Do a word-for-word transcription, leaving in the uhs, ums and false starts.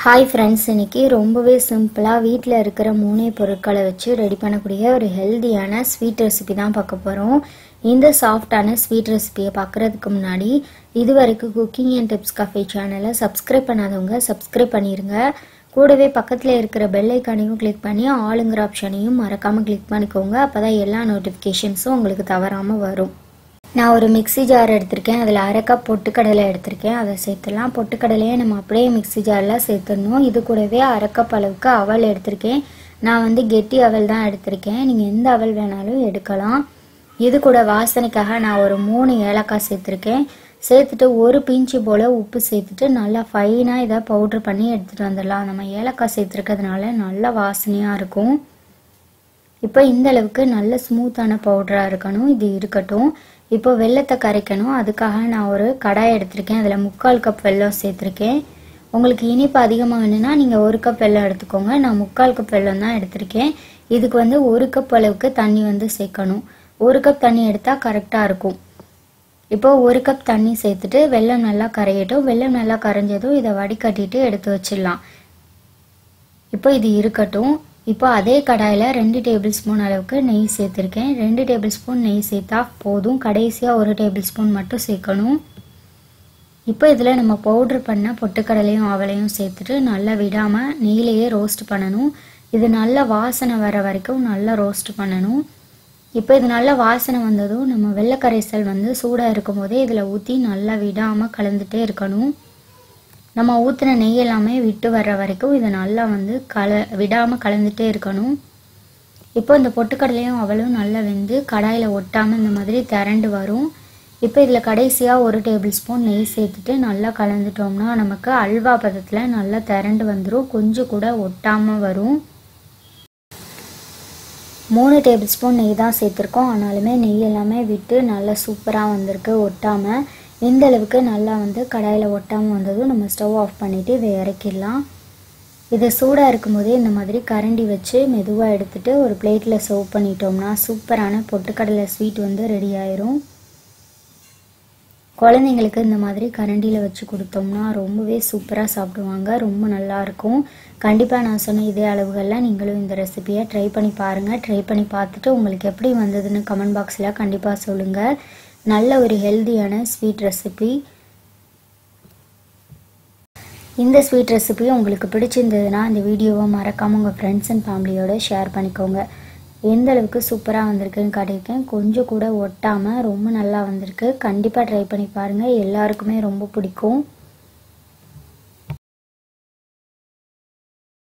Hi friends, இன்னைக்கு ரொம்பவே சிம்பிளாக வீட்டில் இருக்கிற மூணே பொருட்களை வச்சு ரெடி பண்ணக்கூடிய ஒரு ஹெல்தியான ஸ்வீட் ரெசிபி தான் பார்க்க போகிறோம். இந்த சாஃப்டான ஸ்வீட் ரெசிபியை பார்க்குறதுக்கு முன்னாடி இது வரைக்கும் குக்கிங் அண்ட் டிப்ஸ் கஃபே சேனலை சப்ஸ்கிரைப் பண்ணாதவங்க சப்ஸ்கிரைப் பண்ணிடுங்க. கூடவே பக்கத்தில் இருக்கிற பெல் ஐக்கானையும் கிளிக் பண்ணி ஆளுங்கிற ஆப்ஷனையும் மறக்காமல் கிளிக் பண்ணிக்கோங்க. அப்போ தான் எல்லா நோட்டிஃபிகேஷன்ஸும் உங்களுக்கு தவறாமல் வரும். நான் ஒரு மிக்சி ஜார் எடுத்திருக்கேன். அதில் அரை கப் பொட்டுக்கடலை எடுத்திருக்கேன். அதை சேர்த்துடலாம். பொட்டுக்கடலையை நம்ம அப்படியே மிக்சி ஜாரில் சேர்த்துடணும். இது கூடவே அரை கப் அளவுக்கு அவல் எடுத்திருக்கேன். நான் வந்து கெட்டி அவல் தான் எடுத்திருக்கேன். நீங்கள் எந்த அவல் வேணாலும் எடுக்கலாம். இது கூட வாசனைக்காக நான் ஒரு மூணு ஏலக்காய் சேர்த்துருக்கேன். சேர்த்துட்டு ஒரு பிஞ்சு போல் உப்பு சேர்த்துட்டு நல்லா ஃபைனாக இதை பவுட்ரு பண்ணி எடுத்துகிட்டு வந்துடலாம். நம்ம ஏலக்காய் சேர்த்துருக்கிறதுனால நல்லா வாசனையாக இருக்கும். இப்போ இந்த அளவுக்கு நல்ல ஸ்மூத்தான பவுடராக இருக்கணும். இது இருக்கட்டும். இப்போ வெல்லத்தை கரைக்கணும். அதுக்காக நான் ஒரு கடாய் எடுத்திருக்கேன். அதில் முக்கால் கப் வெல்லம் சேர்த்துருக்கேன். உங்களுக்கு இனிப்பு அதிகமாக வேணும்னா நீங்கள் ஒரு கப் வெல்லம் எடுத்துக்கோங்க. நான் முக்கால் கப் வெல்லம் தான் எடுத்திருக்கேன். இதுக்கு வந்து ஒரு கப் அளவுக்கு தண்ணி வந்து சேர்க்கணும். ஒரு கப் தண்ணி எடுத்தால் கரெக்டாக இருக்கும். இப்போ ஒரு கப் தண்ணி சேர்த்துட்டு வெல்லம் நல்லா கரையட்டும். வெல்லம் நல்லா கரைஞ்சதும் இதை வடிகட்டிட்டு எடுத்து வச்சிடலாம். இப்போ இது இருக்கட்டும். இப்போ அதே கடாயில் ரெண்டு டேபிள் ஸ்பூன் அளவுக்கு நெய் சேர்த்துருக்கேன். ரெண்டு டேபிள் ஸ்பூன் நெய் சேர்த்தா போதும். கடைசியாக ஒரு டேபிள் ஸ்பூன் மட்டும் சேர்க்கணும். இப்போ இதில் நம்ம பவுட்ரு பண்ண பொட்டுக்கடலையும் அவலையும் சேர்த்துட்டு நல்லா விடாமல் நெய்யிலேயே ரோஸ்ட் பண்ணணும். இது நல்ல வாசனை வர வரைக்கும் நல்லா ரோஸ்ட் பண்ணணும். இப்போ இது நல்ல வாசனை வந்ததும் நம்ம வெள்ளை கரைசல் வந்து சூடாக இருக்கும் போதே இதில் ஊற்றி நல்லா விடாமல் கலந்துகிட்டே இருக்கணும். நம்ம ஊற்றின நெய் எல்லாமே விட்டு வர்ற வரைக்கும் இதை நல்லா வந்து கல விடாமல் கலந்துகிட்டே இருக்கணும். இப்போ இந்த பொட்டுக்கடலையும் அவளும் நல்லா வெந்து கடாயில் ஒட்டாமல் இந்த மாதிரி திரண்டு வரும். இப்போ இதில் கடைசியாக ஒரு டேபிள் ஸ்பூன் நெய் சேர்த்துட்டு நல்லா கலந்துட்டோம்னா நமக்கு அல்வா பதத்தில் நல்லா திரண்டு வந்துடும். கொஞ்சம் கூட ஒட்டாமல் வரும். மூணு டேபிள் ஸ்பூன் நெய் தான் சேர்த்துருக்கோம். ஆனாலுமே நெய் எல்லாமே விட்டு நல்லா சூப்பராக வந்திருக்கு ஒட்டாமல். இந்த அளவுக்கு நல்லா வந்து கடாயில் ஒட்டாமல் வந்ததும் நம்ம ஸ்டவ் ஆஃப் பண்ணிவிட்டு இதை இறக்கிடலாம். இதை சூடாக இருக்கும்போதே இந்த மாதிரி கரண்டி வச்சு மெதுவாக எடுத்துகிட்டு ஒரு பிளேட்டில் சர்வ் பண்ணிட்டோம்னா சூப்பரான பொட்டுக்கடலை ஸ்வீட் வந்து ரெடி ஆயிரும். குழந்தைங்களுக்கு இந்த மாதிரி கரண்டியில் வச்சு கொடுத்தோம்னா ரொம்பவே சூப்பராக சாப்பிடுவாங்க. ரொம்ப நல்லாயிருக்கும். கண்டிப்பாக நான் சொன்ன இதே அளவுகளில் நீங்களும் இந்த ரெசிபியை ட்ரை பண்ணி பாருங்கள். ட்ரை பண்ணி பார்த்துட்டு உங்களுக்கு எப்படி வந்ததுன்னு கமெண்ட் பாக்ஸில் கண்டிப்பாக சொல்லுங்கள். நல்ல ஒரு ஹெல்தியான ஸ்வீட் ரெசிபி. இந்த ஸ்வீட் ரெசிபி உங்களுக்கு பிடிச்சிருந்ததுன்னா இந்த வீடியோவை மறக்காமல் உங்கள் ஃப்ரெண்ட்ஸ் அண்ட் ஃபேமிலியோட ஷேர் பண்ணிக்கோங்க. எந்த அளவுக்கு சூப்பராக வந்திருக்குன்னு காட்டியிருக்கேன். கொஞ்சம் கூட ஒட்டாமல் ரொம்ப நல்லா வந்திருக்கு. கண்டிப்பாக ட்ரை பண்ணி பாருங்கள். எல்லாருக்குமே ரொம்ப பிடிக்கும்.